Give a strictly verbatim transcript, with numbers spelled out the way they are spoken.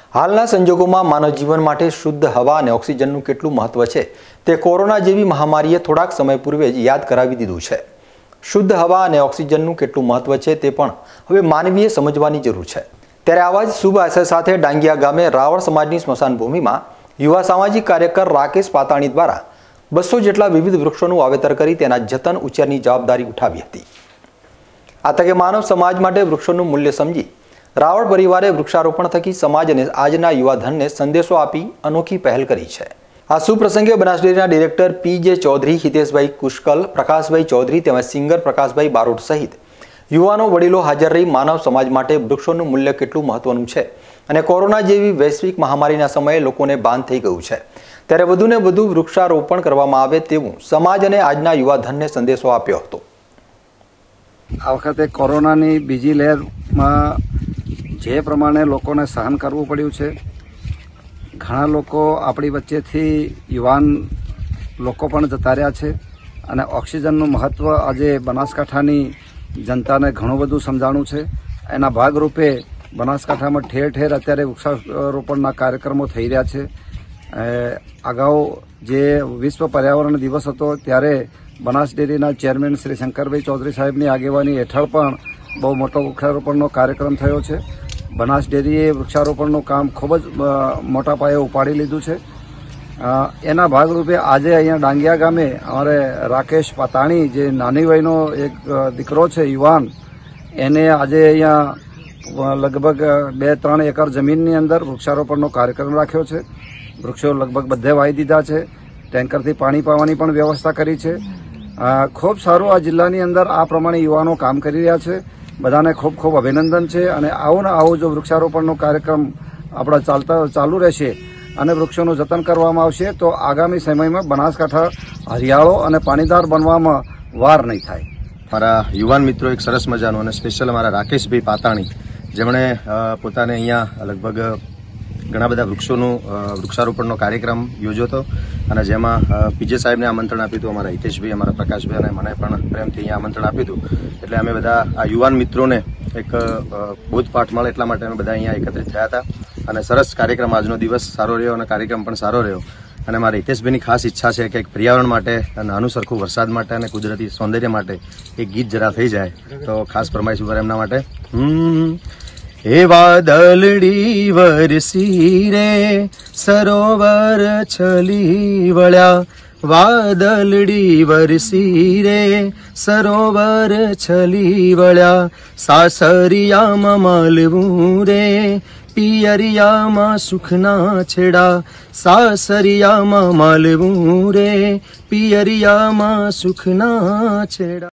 હાલના સંજોગોમાં માનવ જીવન માટે શુદ્ધ હવા અને ઓક્સિજનનું કેટલું મહત્વ છે તે કોરોના જેવી મહામારીએ થોડાક સમય પૂર્વે જ યાદ કરાવી દીધું છે। શુદ્ધ હવા અને ઓક્સિજનનું કેટલું મહત્વ છે તે પણ હવે માનવીએ સમજવાની જરૂર છે। ત્યારે આવા જ શુભ આશય સાથે ડાંગિયા ગામે રાવળ સમાજની સ્મશાન ભૂમિમાં યુવા સામાજિક કાર્યકર રાકેશ પાતાણી દ્વારા બસો જેટલા વિવિધ વૃક્ષોનું વાવેતર કરી તેના જતન ઉછેરની જવાબદારી ઉઠાવી હતી। આ તકે માનવ સમાજ માટે વૃક્ષોનું મૂલ્ય સમજી રાવળ પરિવારે વૃક્ષારોપણ થકી સમાજ અને આજના યુવાધનને સંદેશો આપી અનોખી પહેલ કરી છે। આ સુપ્રસંગે બનાસ ડેરીના ડિરેક્ટર પી જે ચૌધરી, હિતેશભાઈ કુશકલ, પ્રકાશભાઈ ચૌધરી તેમજ સિંગર પ્રકાશભાઈ બારોટ સહિત યુવાનો વડીલો હાજર રહી માનવ સમાજ માટે વૃક્ષોનું મૂલ્ય કેટલું મહત્વનું છે અને કોરોના જેવી વૈશ્વિક મહામારીના સમયે લોકોને ભાન થઈ ગયું છે ત્યારે વધુને વધુ વૃક્ષારોપણ કરવામાં આવે તેવું સમાજ અને આજના યુવાધનને સંદેશો આપ્યો હતો। આ વખતે કોરોનાની બીજી લહેરમાં જે પ્રમાણે લોકોને સહન કરવું પડ્યું છે, ઘણા લોકો આપણી વચ્ચેથી યુવાન લોકો પણ જતા રહ્યા છે અને ઓક્સિજનનું મહત્વ આજે બનાસકાંઠાની જનતાને ઘણું બધું સમજાણું છે। એના ભાગરૂપે બનાસકાંઠામાં ઠેર ઠેર અત્યારે વૃક્ષારોપણના કાર્યક્રમો થઈ રહ્યા છે। અગાઉ જે વિશ્વ પર્યાવરણ દિવસ હતો ત્યારે બનાસ ડેરીના ચેરમેન શ્રી શંકરભાઈ ચૌધરી સાહેબની આગેવાની હેઠળ પણ બહુ મોટો વૃક્ષારોપણનો કાર્યક્રમ થયો છે। બનાસ ડેરીએ વૃક્ષારોપણનું કામ ખૂબ જ મોટા પાયે ઉપાડી લીધું છે। એના ભાગરૂપે આજે અહીંયા ડાંગિયા ગામે અમારે રાકેશ પાતાણી જે નાની વયનો એક દીકરો છે યુવાન, એને આજે અહીંયા લગભગ બે ત્રણ એકર જમીનની અંદર વૃક્ષારોપણનો કાર્યક્રમ રાખ્યો છે। વૃક્ષો લગભગ બધે વાવી દીધા છે, ટેન્કરથી પાણી પાવાની પણ વ્યવસ્થા કરી છે। ખૂબ સારું આ જિલ્લાની અંદર આ પ્રમાણે યુવાનો કામ કરી રહ્યા છે। બધાને ખૂબ ખૂબ અભિનંદન છે અને આવો ને આવો જો વૃક્ષારોપણનો કાર્યક્રમ આપણા ચાલતા ચાલુ રહેશે અને વૃક્ષોનું જતન કરવામાં આવશે તો આગામી સમયમાં બનાસકાંઠા હરિયાળો અને પાણીદાર બનવામાં વાર નહીં થાય। મારા યુવાન મિત્રો એક સરસ મજાનો અને સ્પેશિયલ મારા રાકેશભાઈ પાતાણી, જેમણે પોતાને અહીંયા લગભગ ઘણા બધા વૃક્ષોનું વૃક્ષારોપણનો કાર્યક્રમ યોજ્યો હતો અને જેમાં પીજે સાહેબને આમંત્રણ આપ્યું હતું, અમારા હિતેશભાઈ, અમારા પ્રકાશભાઈ અને મને પણ પ્રેમથી અહીંયા આમંત્રણ આપ્યું હતું। એટલે અમે બધા આ યુવાન મિત્રોને એક બોધપાઠ મળે એટલા માટે અમે બધા અહીંયા એકત્રિત થયા હતા અને સરસ કાર્યક્રમ, આજનો દિવસ સારો રહ્યો અને કાર્યક્રમ પણ સારો રહ્યો। અને મારા હિતેશભાઈની ખાસ ઈચ્છા છે કે એક પર્યાવરણ માટે, નાનું સરખું વરસાદ માટે અને કુદરતી સૌંદર્ય માટે એક ગીત જરા થઈ જાય તો ખાસ ફરમાઈશ ઉપર એમના માટે। હમ हे वादलड़ी वरसी रे सरोवर छली वळ्या, वादलड़ी वरसी रे सरोवर छली वळ्या, सासरियाમાં માલવું રે પિયરિયામાં સુખના છેડા, સાસરિયામાં માલવું રે પિયરિયામાં સુખના છેડા।